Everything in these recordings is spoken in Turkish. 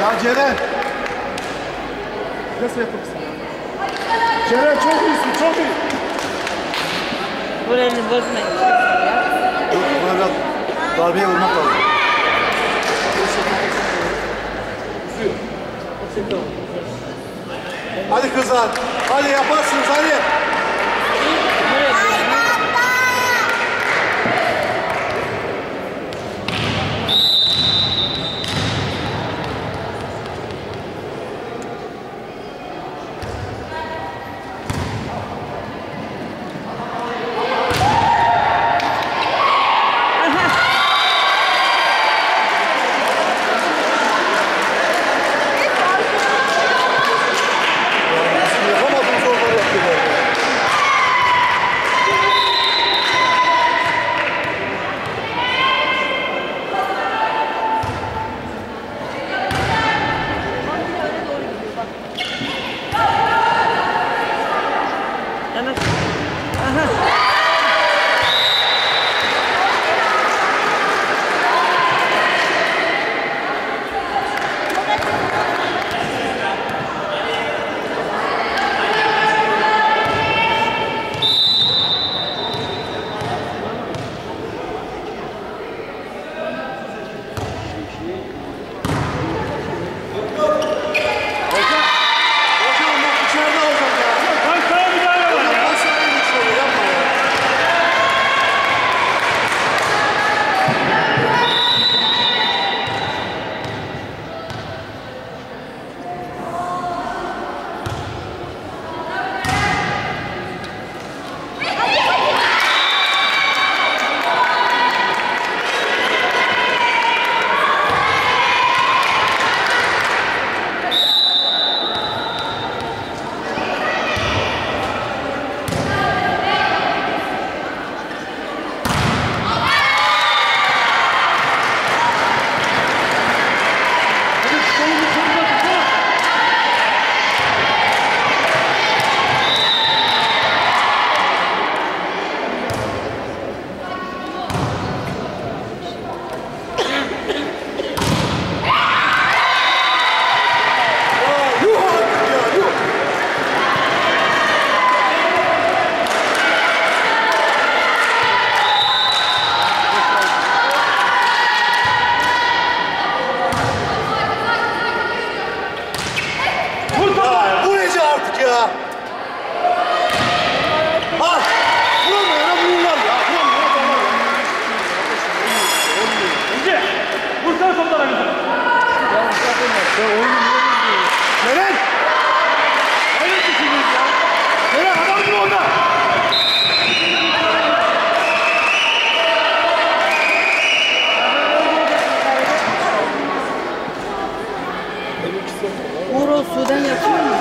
Ya Ceren. Nasıl yapıyorsun ya? Ceren çok iyisin, çok iyi. Vur elini bozmayın. Yok, böyle darbeye vurmak lazım. Hadi kızlar, hadi yaparsınız, hadi. Uğur sudan yapıyor mu?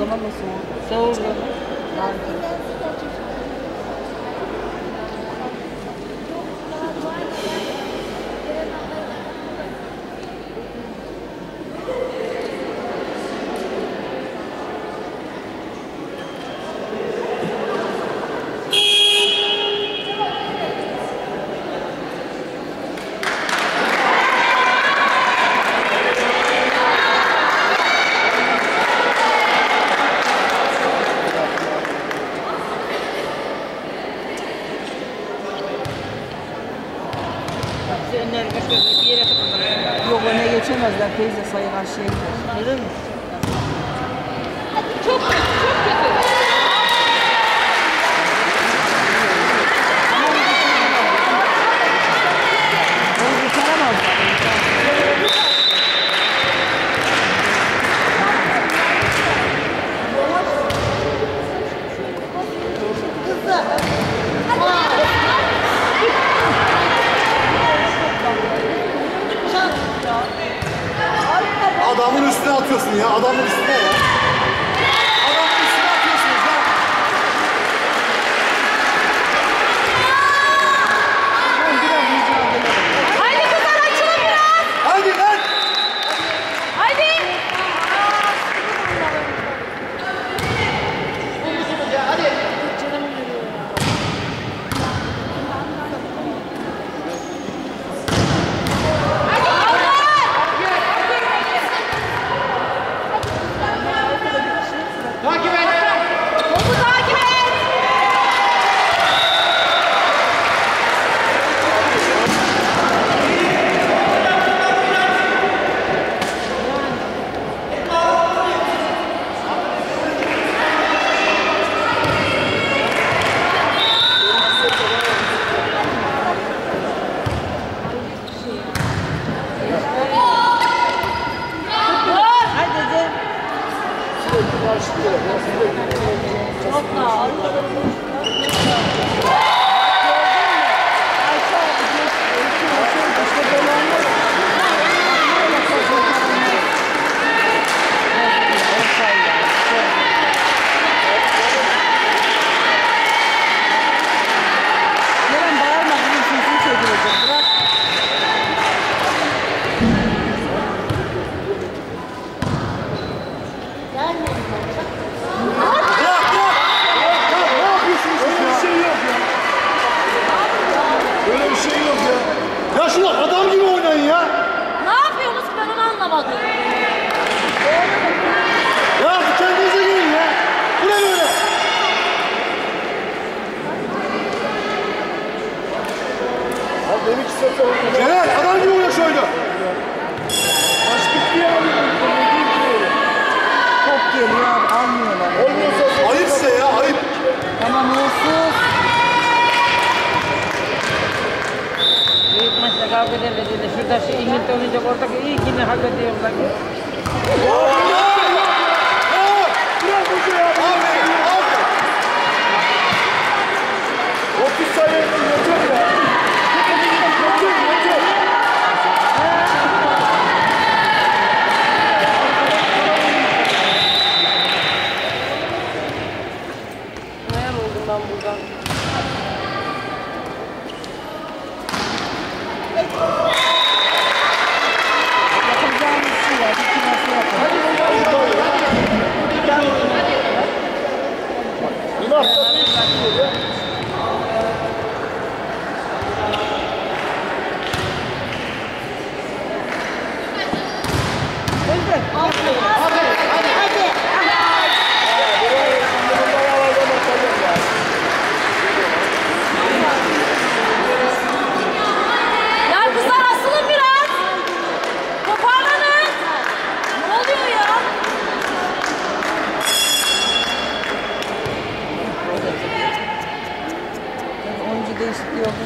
Valla soğuk. Soğurdu. Önler bir yere kapatırlar. Yok öne geçemezler teyze sayı karşıya gider. Neden mi? Çok kötü, çok kötü. Onu kurtaramazlar. Adamın üstüne atıyorsun ya. Adamın üstüne ya. Adamın üstüne atıyorsunuz lan. Haydi kızlar açılın biraz. Hadi lan. Haydi. Topu takip et. Hadi de. Çok da Neren bağırma bunun sesini çekilecek. Bırak. Bırak bırak. Ya ne yapıyorsunuz? Böyle bir şey yok ya. Böyle bir şey yok ya. Ya şuna adam gibi oynayın ya. Ne yapıyorsunuz ki ben onu anlamadım. Ya kendinize gelin ya. Bu ne böyle? Abi benim iki sefer oynadım. Celal adam gibi oyna şöyle. Maç bitti ya. Top geliyor abi almıyorlar. Ayıp size ya ayıp. Tamam olsun. büyük maçta kavga ederler. Şurada şu İngiltere oynayacak oradaki ilkini hak ediyorlar. Bırak hoca ya. Aferin aferin. 30 sayı yeter ya. Yeter. Neler oldum ben buradan? Yapacağımız şey ya. Bir kiması yapalım. Ya kızlar asılın biraz. Toparlanın. Ne oluyor ya? Oyuncu değişikliği yok.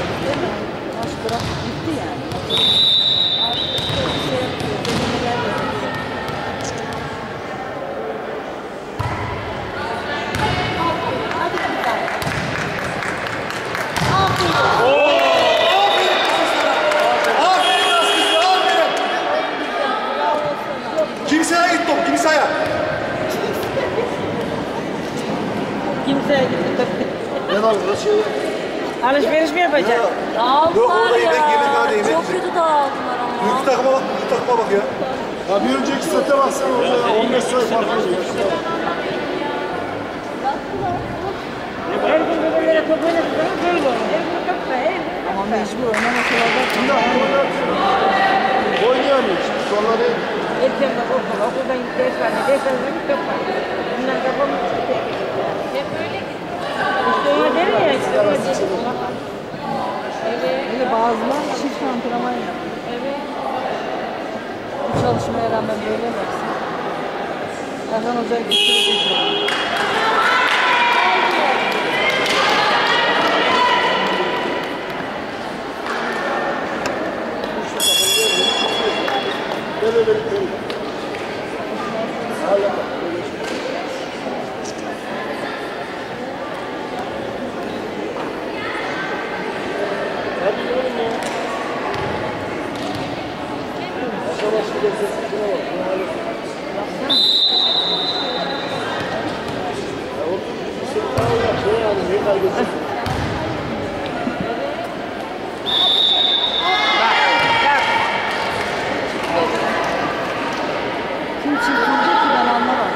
Maç bırak gitti yani. Artık bir şey yapıyor. Denemeler yapıyor. Bursa'ya gittim. Ne var burası şey? Alışveriş mi yapacak? Yok, Dağıldılar orada ya. yemekhane, yemek Çok yiyecek. kötü dağıldılar ama. Büyük takıma bak, büyük takıma bak ya. Ya bir önceki sete baksana orada 15 sayı fark ediyor. Her gün böyle top oynadık ama böyle olur. Her gün top da her gün. Ama mecbur oynamak Şimdi aklıma oynayamıyor şimdi. Sonları Erken de okuldan ders var. Ders var. Top var. Bunlar kafamı çıkıyor. Hep öyle gitti. İşte ona demiyor ya. İşte ona demiyor. Evet. Öyle bazılar çift antrenman yapıyor. Evet. Bu çalışmaya rağmen böyle yapsın. Erhan Hoca'yı götürecek. böyle. Hadi gidelim ya. Aşaması da sesine bak. Ya o bir şey daha ya. Şey yani ne kaybetsin? Kim çırpınacak ki ben anlamam.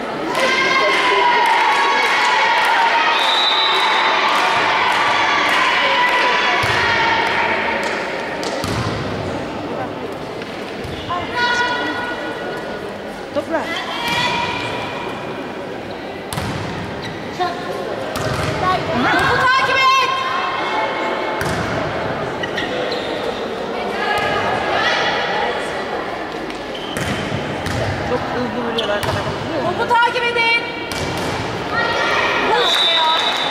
Topla. Topu takip et. Çok hızlı vuruyor arkadaşlar. Topu takip edin. Bu işte ya.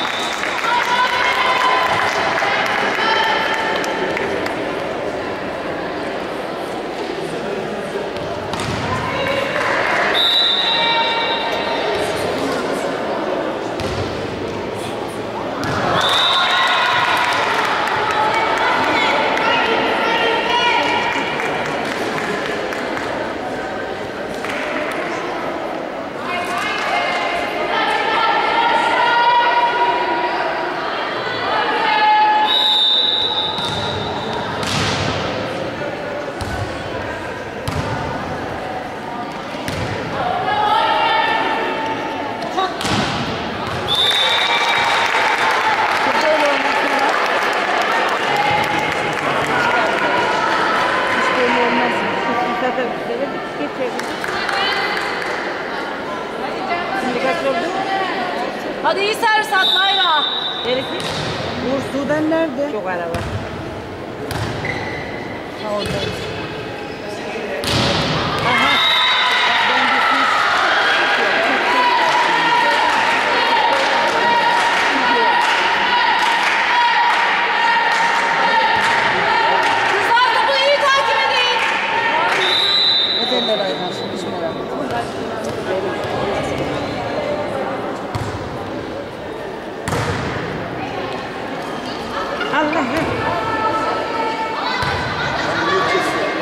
Zaten geçiyor. Şimdi kaç oldu? Hadi iyi servis at Mayra. Gerekli. Uğur Sudan nerede? Çok araba. Ha orada. Kızlar topu iyi takip edin. Ne derler Ayhan şimdi hiç merak etme. Allah. Niye kesiyor?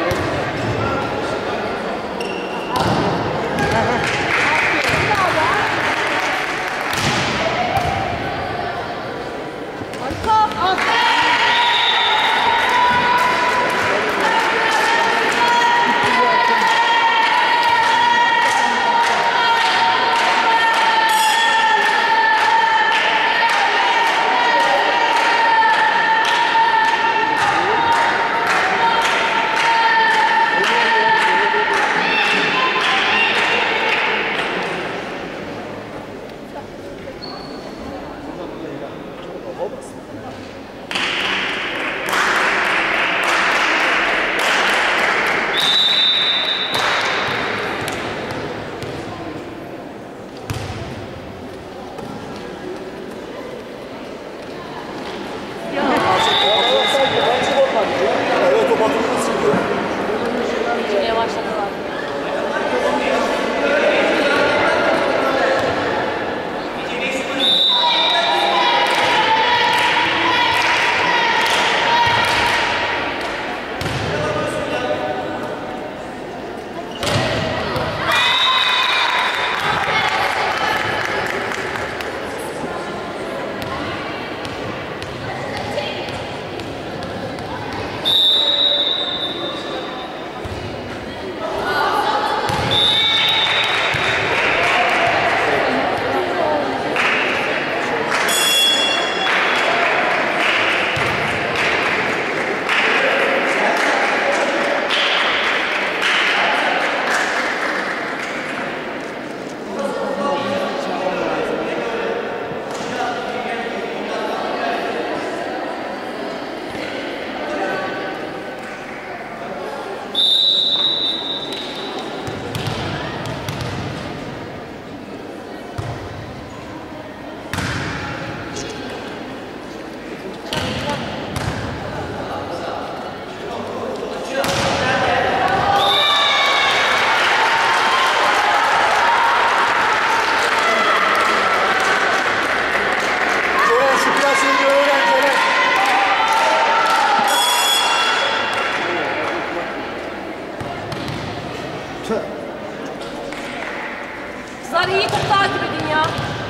Kızlar iyi top takip edin ya.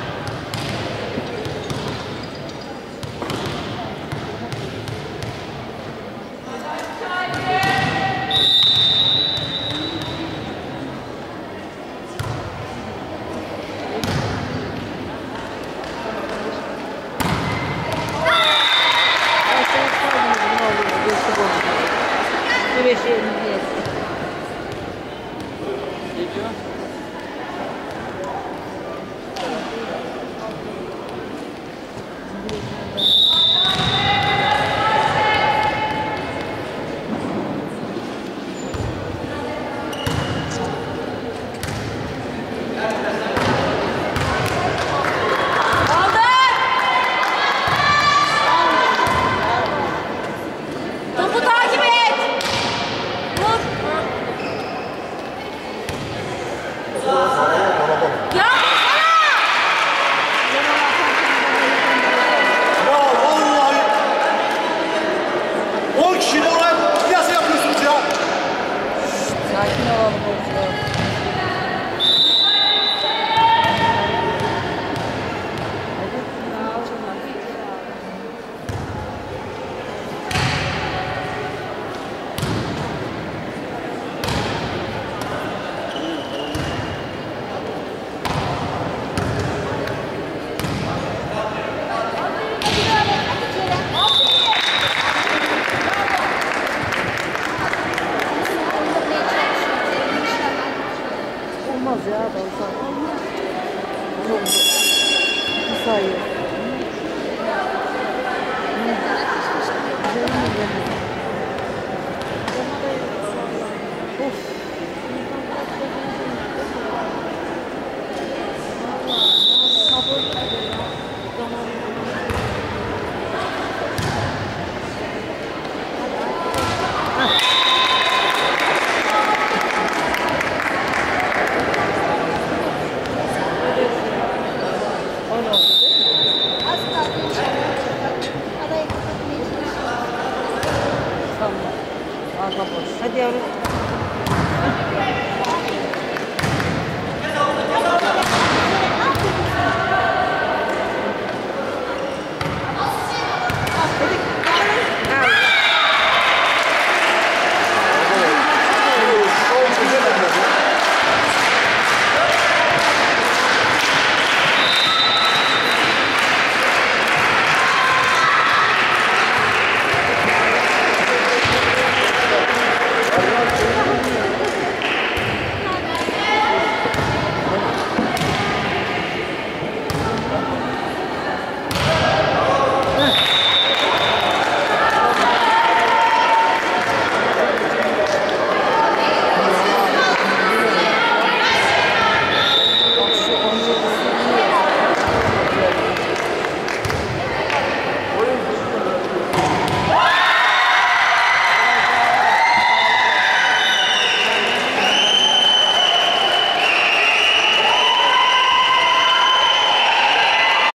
Bir beşi elinde yesin. Ne diyor? Topu takip et. Vur. Ya Ya vallahi 10 kişiyle oraya piyasa yapıyorsunuz ya. Sakin olalım oyuncular.